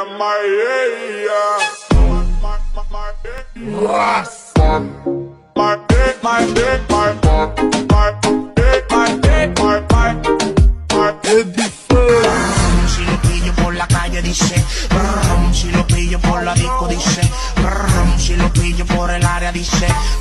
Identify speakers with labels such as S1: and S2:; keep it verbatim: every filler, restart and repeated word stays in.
S1: Si lo pillo por la calle dice, si lo pillo por la disco dice, si lo pillo por el área dice.